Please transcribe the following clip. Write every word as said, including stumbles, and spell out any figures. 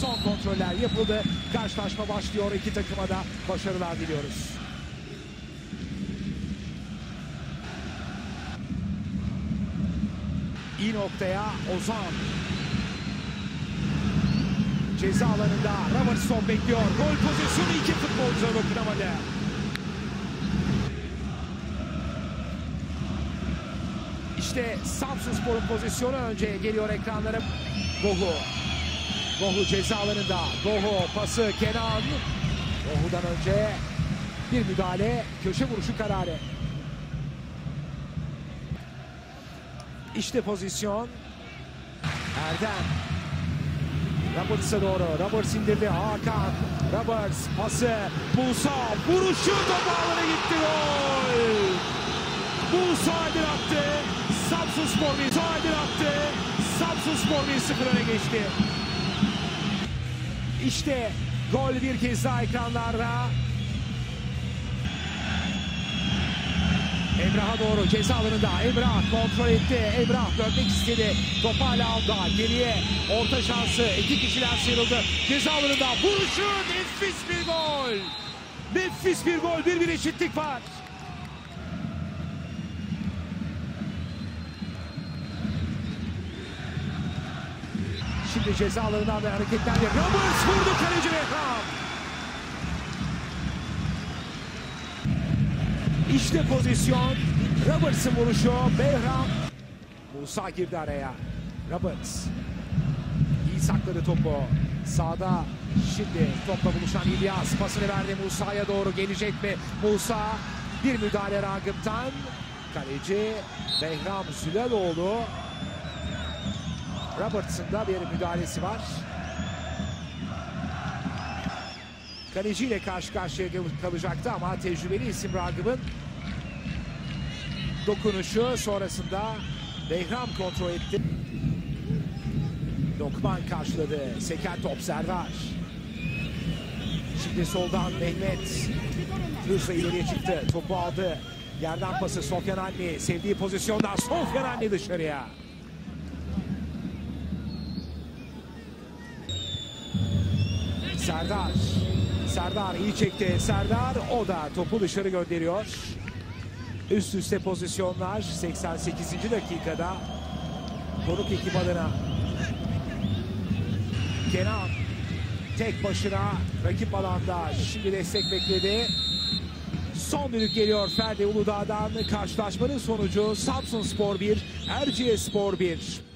Son kontroller yapıldı. Karşılaşma başlıyor. İki takıma da başarılar diliyoruz. İyi noktaya Ozan. Ceza alanında Robertson bekliyor. Gol pozisyonu, iki futbolcuya dokunamadı. İşte Samsunspor'un pozisyonu önce geliyor ekranlara. Gohu. Gohu ceza alanında. Gohu pası Kenan. Gohu'dan önce bir müdahale, köşe vuruşu kararı. İşte pozisyon. Erdem. Roberts'a doğru. Roberts indirdi. Hakan. Roberts pası. Musa vuruşu, top ağlara gitti, gol. Musa Aydın attı. Samsunspor bir Aydın attı. Samsunspor bir sıfır öne geçti. İşte gol bir kez daha ekranlarda. Emrah'a doğru ceza alanında. Emrah kontrol etti. Emrah dönmek istedi. Top hala onda. Geriye orta şansı. İki kişiler sıyrıldı. Ceza alanında vuruşu. Nefis bir gol. Nefis bir gol. Bir bir eşitlik var. Şimdi ceza alanından ve hareketlerle Roberts vurdu, kaleci Behram. İşte pozisyon. Roberts'ın vuruşu. Behram. Musa girdi araya. Roberts. İyi sakladı topu. Sağda şimdi topla buluşan İlyas. Pasını verdi Musa'ya doğru. Gelecek mi? Musa. Bir müdahale Ragıp'tan. Kaleci Behram Zülaloğlu. Roberts'ın da bir müdahalesi var. Kaleciyle karşı karşıya kalacaktı ama tecrübeli isim Ragıp'ın dokunuşu sonrasında Behram kontrol etti. Lokman karşıladı. Seken top Serdar. Şimdi soldan Mehmet hızla ileriye çıktı. Topu aldı. Yerden pası Sofyan Anli. Sevdiği pozisyonda Sofyan Anli dışarıya. Serdar. Serdar iyi çekti. Serdar o da topu dışarı gönderiyor. Üst üste pozisyonlar seksen sekizinci dakikada konuk ekip adına. Kenan tek başına rakip alanda, şimdi destek bekledi. Son düdük geliyor Ferdi Uludağ'dan. Karşılaşmanın sonucu Samsunspor bir, Erciyesspor bir.